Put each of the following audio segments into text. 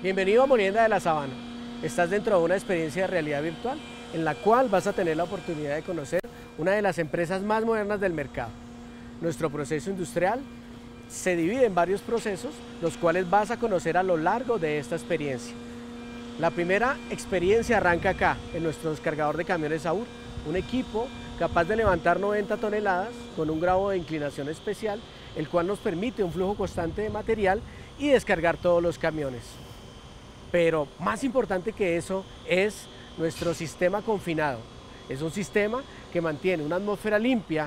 Bienvenido a Molienda de la Sabana. Estás dentro de una experiencia de realidad virtual en la cual vas a tener la oportunidad de conocer una de las empresas más modernas del mercado. Nuestro proceso industrial se divide en varios procesos, los cuales vas a conocer a lo largo de esta experiencia. La primera experiencia arranca acá, en nuestro descargador de camiones AUR, un equipo capaz de levantar 90 toneladas con un grado de inclinación especial, el cual nos permite un flujo constante de material y descargar todos los camiones. Pero más importante que eso es nuestro sistema confinado. Es un sistema que mantiene una atmósfera limpia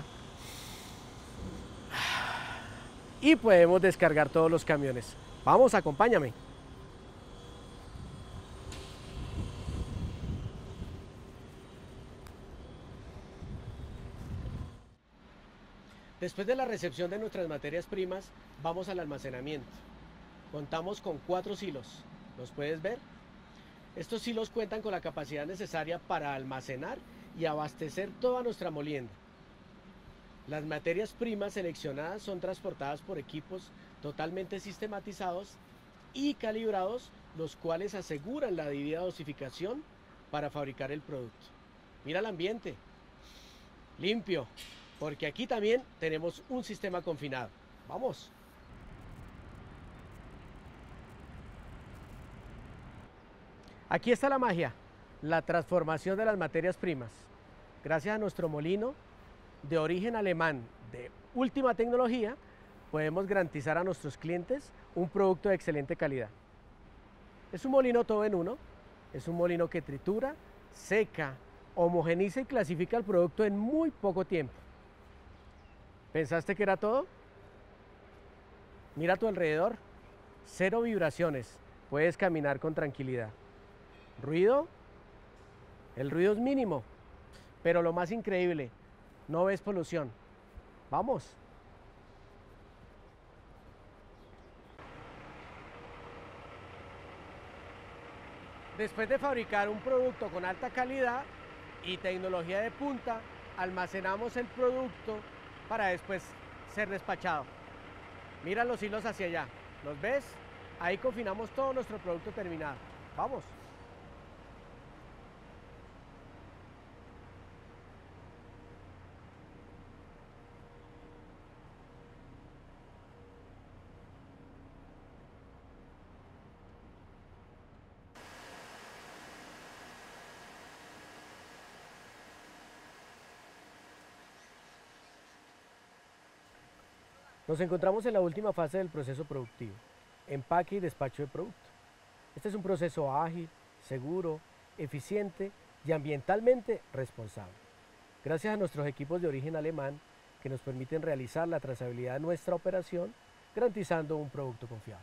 y podemos descargar todos los camiones. Vamos, acompáñame. Después de la recepción de nuestras materias primas, vamos al almacenamiento. Contamos con 4 silos. ¿Los puedes ver? Estos silos cuentan con la capacidad necesaria para almacenar y abastecer toda nuestra molienda. Las materias primas seleccionadas son transportadas por equipos totalmente sistematizados y calibrados, los cuales aseguran la debida dosificación para fabricar el producto. Mira el ambiente, limpio, porque aquí también tenemos un sistema confinado. Vamos. Aquí está la magia, la transformación de las materias primas. Gracias a nuestro molino de origen alemán de última tecnología, podemos garantizar a nuestros clientes un producto de excelente calidad. Es un molino todo en uno, es un molino que tritura, seca, homogeniza y clasifica el producto en muy poco tiempo. ¿Pensaste que era todo? Mira a tu alrededor, 0 vibraciones, puedes caminar con tranquilidad. ¿Ruido? El ruido es mínimo, pero lo más increíble, no ves polución. Vamos. Después de fabricar un producto con alta calidad y tecnología de punta, almacenamos el producto para después ser despachado. Mira los hilos hacia allá, ¿los ves? Ahí confinamos todo nuestro producto terminado. Vamos. Nos encontramos en la última fase del proceso productivo, empaque y despacho de producto. Este es un proceso ágil, seguro, eficiente y ambientalmente responsable. Gracias a nuestros equipos de origen alemán que nos permiten realizar la trazabilidad de nuestra operación, garantizando un producto confiable.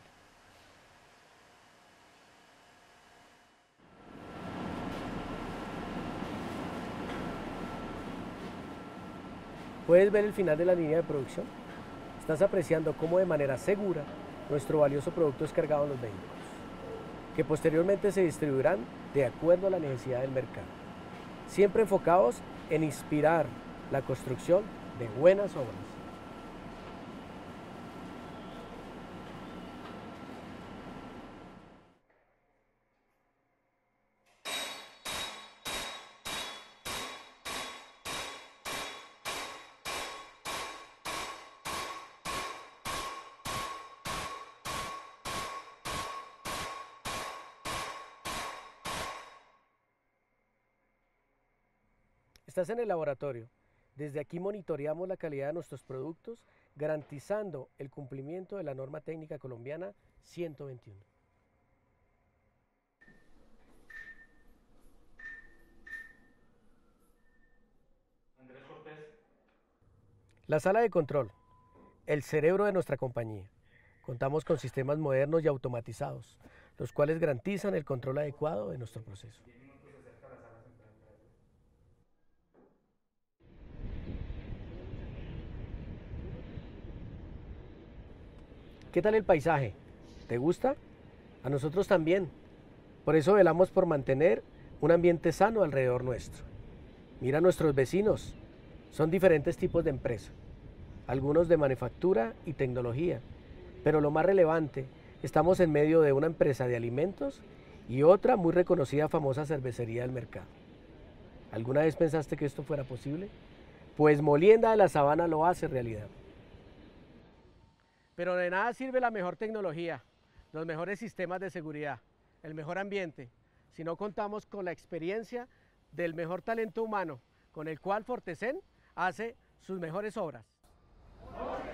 ¿Puedes ver el final de la línea de producción? Estás apreciando cómo de manera segura nuestro valioso producto es cargado en los vehículos, que posteriormente se distribuirán de acuerdo a la necesidad del mercado, siempre enfocados en inspirar la construcción de buenas obras. Estás en el laboratorio. Desde aquí monitoreamos la calidad de nuestros productos, garantizando el cumplimiento de la norma técnica colombiana 121. Andrés Cortés. La sala de control, el cerebro de nuestra compañía. Contamos con sistemas modernos y automatizados, los cuales garantizan el control adecuado de nuestro proceso. ¿Qué tal el paisaje? ¿Te gusta? A nosotros también. Por eso velamos por mantener un ambiente sano alrededor nuestro. Mira a nuestros vecinos. Son diferentes tipos de empresa, algunos de manufactura y tecnología, pero lo más relevante estamos en medio de una empresa de alimentos y otra muy reconocida, famosa cervecería del mercado. ¿Alguna vez pensaste que esto fuera posible? Pues Molienda de la Sabana lo hace realidad. Pero de nada sirve la mejor tecnología, los mejores sistemas de seguridad, el mejor ambiente, si no contamos con la experiencia del mejor talento humano, con el cual Fortesen hace sus mejores obras.